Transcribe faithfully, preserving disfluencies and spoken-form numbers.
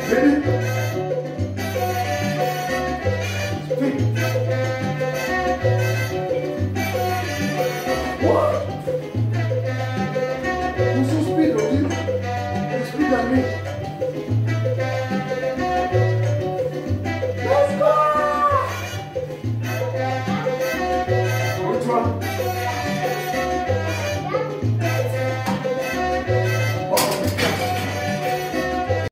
Ready? Speed. What? You so speed, okay? You speed than me. Let's go! Which one?